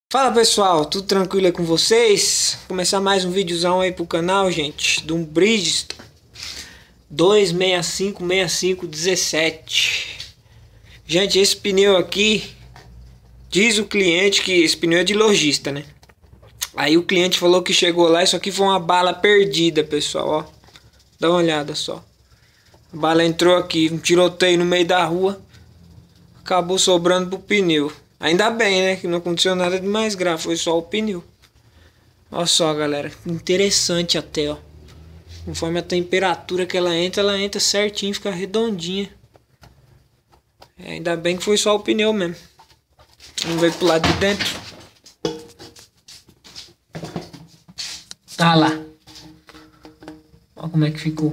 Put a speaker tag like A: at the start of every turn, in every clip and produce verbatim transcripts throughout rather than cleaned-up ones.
A: Fala pessoal, tudo tranquilo aí com vocês? Vou começar mais um videozão aí pro canal, gente, de um Bridgestone dois seis cinco seis cinco um sete. Gente, esse pneu aqui, diz o cliente que esse pneu é de lojista, né? Aí o cliente falou que chegou lá, isso aqui foi uma bala perdida, pessoal, ó. Dá uma olhada só. A bala entrou aqui, um tiroteio no meio da rua, acabou sobrando pro pneu. Ainda bem, né, que não aconteceu nada de mais grave, foi só o pneu. Olha só, galera, interessante até, ó. Conforme a temperatura que ela entra, ela entra certinho, fica redondinha. É, ainda bem que foi só o pneu mesmo. Vamos ver pro lado de dentro. Tá lá. Olha como é que ficou.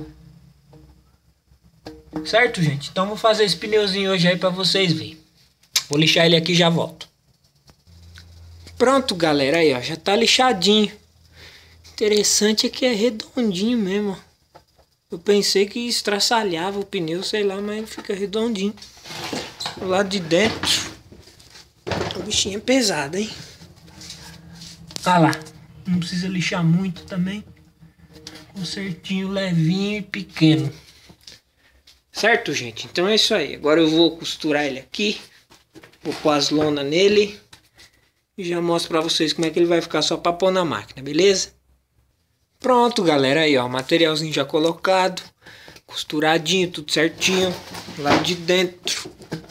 A: Certo, gente? Então vou fazer esse pneuzinho hoje aí pra vocês verem. Vou lixar ele aqui e já volto. Pronto, galera. Aí, ó. Já tá lixadinho. Interessante é que é redondinho mesmo, ó. Eu pensei que estraçalhava o pneu, sei lá, mas fica redondinho. Do lado de dentro. O bichinho é pesado, hein? Tá lá. Não precisa lixar muito também. Consertinho levinho e pequeno. Certo, gente? Então é isso aí. Agora eu vou costurar ele aqui. Vou pôr as lonas nele. E já mostro pra vocês como é que ele vai ficar só pra pôr na máquina, beleza? Pronto, galera. Aí, ó. Materialzinho já colocado. Costuradinho, tudo certinho. Lá de dentro.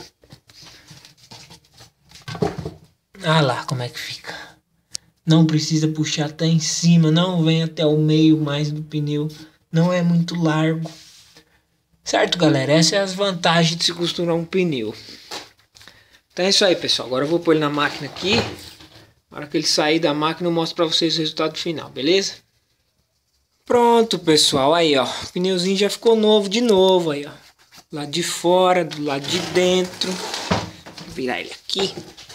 A: Ah lá como é que fica. Não precisa puxar até em cima. Não vem até o meio mais do pneu. Não é muito largo. Certo, galera? Essas são as vantagens de se costurar um pneu. Então é isso aí, pessoal. Agora eu vou pôr ele na máquina aqui. Na hora que ele sair da máquina eu mostro pra vocês o resultado final, beleza? Pronto, pessoal. Aí, ó. O pneuzinho já ficou novo de novo. Aí, ó. Do lado de fora, do lado de dentro. Vou virar ele aqui.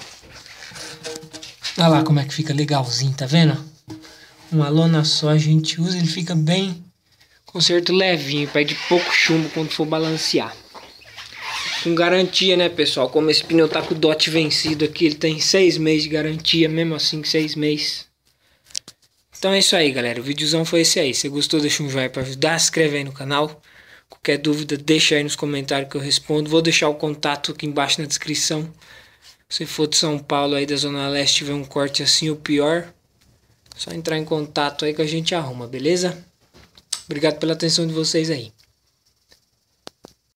A: Olha lá como é que fica legalzinho, tá vendo? Uma lona só a gente usa, ele fica bem... Conserto levinho, pede pouco chumbo quando for balancear. Com garantia, né, pessoal? Como esse pneu tá com o D O T vencido aqui, ele tem seis meses de garantia, mesmo assim, seis meses. Então é isso aí, galera. O videozão foi esse aí. Se gostou, deixa um joinha pra ajudar, se inscreve aí no canal. Qualquer dúvida, deixa aí nos comentários que eu respondo. Vou deixar o contato aqui embaixo na descrição. Se for de São Paulo, aí da Zona Leste, tiver um corte assim ou pior, só entrar em contato aí que a gente arruma, beleza? Obrigado pela atenção de vocês aí.